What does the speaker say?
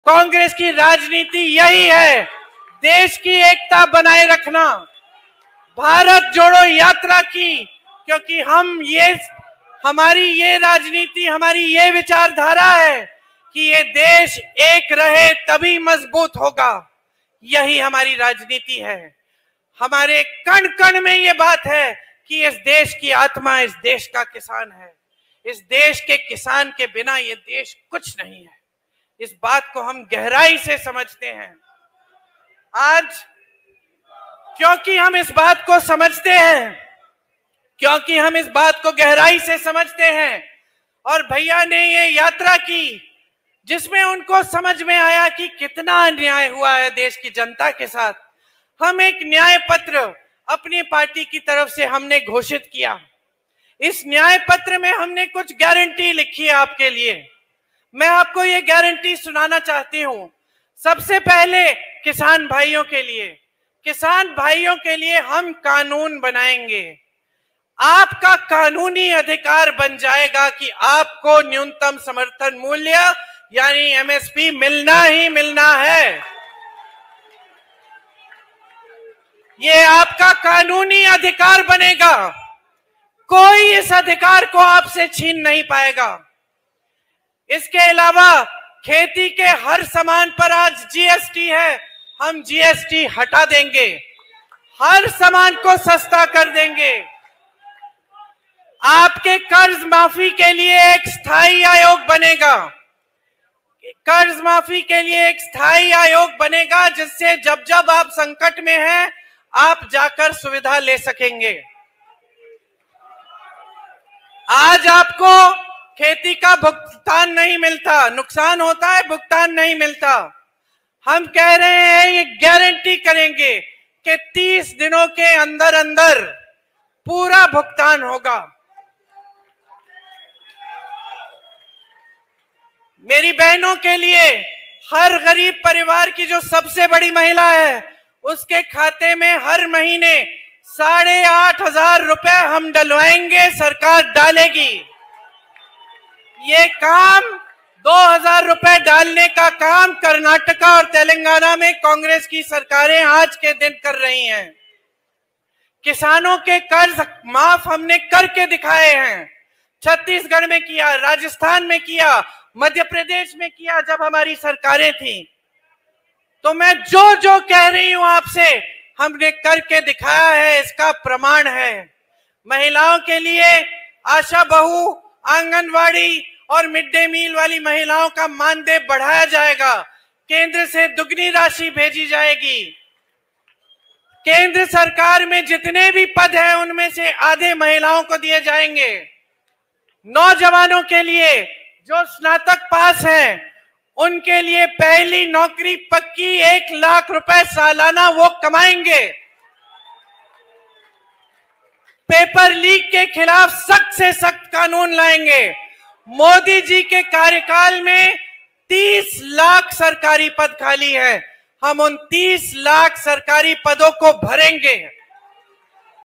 कांग्रेस की राजनीति यही है, देश की एकता बनाए रखना, भारत जोड़ो यात्रा की, क्योंकि हमारी ये राजनीति, हमारी ये विचारधारा है कि ये देश एक रहे तभी मजबूत होगा। यही हमारी राजनीति है। हमारे कण कण में ये बात है कि इस देश की आत्मा इस देश का किसान है। इस देश के किसान के बिना ये देश कुछ नहीं है। इस बात को हम गहराई से समझते हैं। आज क्योंकि हम इस बात को समझते हैं, क्योंकि हम इस बात को गहराई से समझते हैं, और भैया ने ये यात्रा की जिसमें उनको समझ में आया कि कितना अन्याय हुआ है देश की जनता के साथ। हम एक न्याय पत्र अपनी पार्टी की तरफ से हमने घोषित किया। इस न्याय पत्र में हमने कुछ गारंटी लिखी है आपके लिए। मैं आपको ये गारंटी सुनाना चाहती हूं। सबसे पहले किसान भाइयों के लिए हम कानून बनाएंगे। आपका कानूनी अधिकार बन जाएगा कि आपको न्यूनतम समर्थन मूल्य यानी एमएसपी मिलना ही मिलना है। ये आपका कानूनी अधिकार बनेगा। कोई इस अधिकार को आपसे छीन नहीं पाएगा। इसके अलावा खेती के हर सामान पर आज जीएसटी है, हम जीएसटी हटा देंगे, हर सामान को सस्ता कर देंगे। आपके कर्ज माफी के लिए एक स्थायी आयोग बनेगा। कर्ज माफी के लिए एक स्थायी आयोग बनेगा जिससे जब जब आप संकट में हैं आप जाकर सुविधा ले सकेंगे। आज आपको खेती का भुगतान नहीं मिलता, नुकसान होता है, भुगतान नहीं मिलता। हम कह रहे हैं, ये गारंटी करेंगे कि 30 दिनों के अंदर अंदर पूरा भुगतान होगा। मेरी बहनों के लिए, हर गरीब परिवार की जो सबसे बड़ी महिला है उसके खाते में हर महीने 8,500 रुपए हम डलवाएंगे, सरकार डालेगी। ये काम 2,000 रुपए डालने का काम कर्नाटका और तेलंगाना में कांग्रेस की सरकारें आज के दिन कर रही हैं। किसानों के कर्ज माफ हमने करके दिखाए हैं। छत्तीसगढ़ में किया, राजस्थान में किया, मध्य प्रदेश में किया जब हमारी सरकारें थी। तो मैं जो जो कह रही हूं आपसे हमने करके दिखाया है, इसका प्रमाण है। महिलाओं के लिए आशा बहू, आंगनवाड़ी और मिड डे मील वाली महिलाओं का मानदेय बढ़ाया जाएगा। केंद्र से दुगनी राशि भेजी जाएगी। केंद्र सरकार में जितने भी पद हैं उनमें से आधे महिलाओं को दिए जाएंगे। नौजवानों के लिए जो स्नातक पास हैं उनके लिए पहली नौकरी पक्की, 1 लाख रुपए सालाना वो कमाएंगे। पेपर लीक के खिलाफ सख्त से सख्त कानून लाएंगे। मोदी जी के कार्यकाल में 30 लाख सरकारी पद खाली है, हम उन 30 लाख सरकारी पदों को भरेंगे।